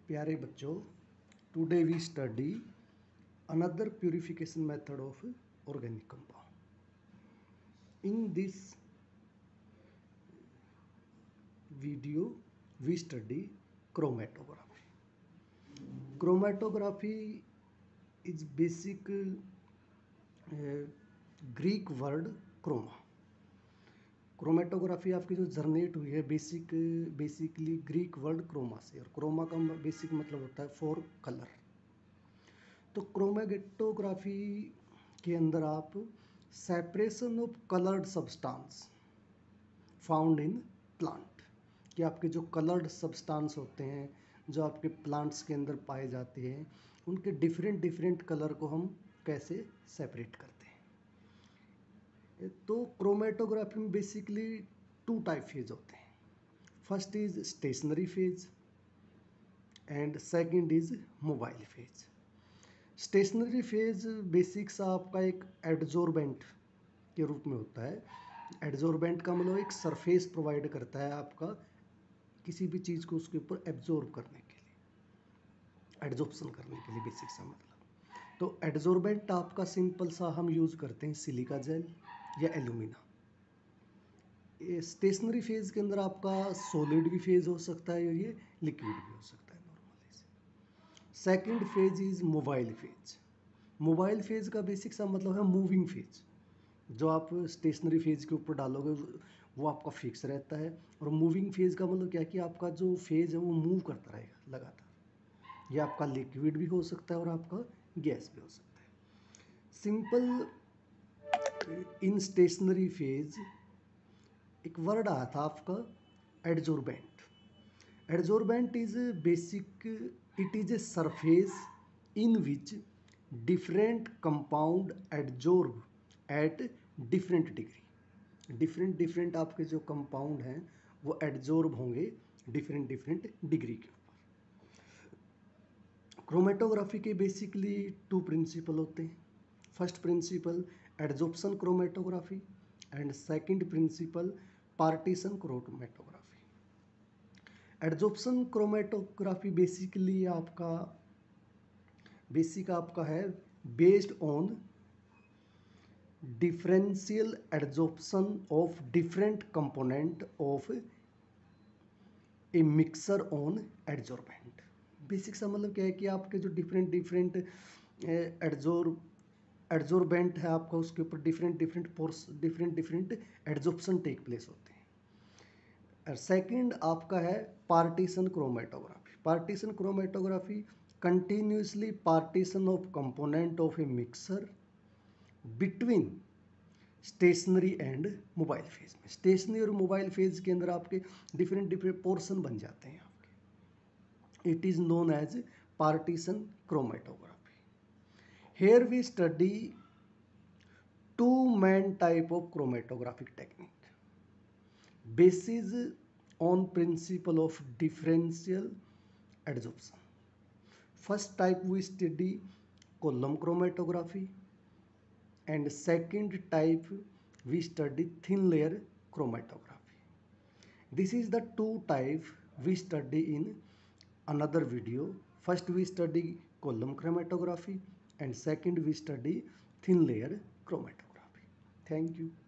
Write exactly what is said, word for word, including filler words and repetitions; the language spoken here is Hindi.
प्यारे बच्चों, today we study another purification method of organic compound. In this video we study chromatography. Chromatography is basic uh, Greek word chroma. Chromatography आपकी जो जनरेट हुई है basic basically Greek word chroma से, और क्रोमा का बेसिक मतलब होता है फॉर कलर। तो क्रोमेटोग्राफी के अंदर आप separation of coloured substance found in plant, कि आपके जो कलर्ड सब्सटेंस होते हैं जो आपके प्लांट्स के अंदर पाए जाते हैं, उनके डिफरेंट डिफरेंट कलर को हम कैसे सेपरेट करते हैं। तो क्रोमेटोग्राफी में बेसिकली टू टाइप फेज होते हैं। First is stationary phase and second is mobile phase. Stationary phase basic सा आपका एक एडजोर्बेंट के रूप में होता है। एडजोर्बेंट का मतलब एक सरफेस प्रोवाइड करता है आपका किसी भी चीज़ को उसके ऊपर एब्जॉर्ब करने के लिए, एड्जॉर्प्शन करने के लिए बेसिक सा मतलब। तो एडजोर्बेंट आपका सिंपल सा हम यूज़ करते हैं सिलिका जेल या एल्यूमिना। स्टेशनरी फेज के अंदर आपका सॉलिड भी फेज हो सकता है और ये लिक्विड भी हो सकता है नॉर्मली से। Second phase is mobile phase. Mobile phase का बेसिक सा मतलब है मूविंग फेज। जो आप स्टेशनरी फेज के ऊपर डालोगे वो आपका फिक्स रहता है, और मूविंग फेज का मतलब क्या है कि आपका जो फेज है वो मूव करता रहेगा लगातार। ये आपका लिक्विड भी हो सकता है और आपका गैस भी हो सकता है। सिंपल इन स्टेशनरी फेज एक वर्ड आया था आपका adsorbent. Adsorbent is basic, it is a surface in which different compound adsorb at different degree. Different different आपके जो कंपाउंड हैं वो एडजोर्ब होंगे डिफरेंट डिफरेंट डिग्री के ऊपर। क्रोमेटोग्राफी के बेसिकली टू प्रिंसिपल होते हैं। First principle adsorption chromatography and second principle partition chromatography. Adsorption chromatography basically आपका बेसिक आपका है based on differential adsorption of different component of a mixture on adsorbent. Basic सा मतलब क्या है कि आपके जो डिफरेंट डिफरेंट एडजोर एडजोर्बेंट है आपका, उसके ऊपर different different force different different adsorption take place होते हैं। और सेकंड आपका है partition chromatography. Partition chromatography continuously partition of component of a mixture between stationary and mobile phase में। स्टेशनरी और मोबाइल फेज के अंदर आपके डिफरेंट डिफरेंट पोर्शन बन जाते हैं आपके। It is known as partition chromatography. Here we study two main type of chromatographic technique basis on principle of differential adsorption. First type we study column chromatography and second type we study thin layer chromatography. This is the two type we study in another video. First we study column chromatography and second we study thin layer chromatography. Thank you.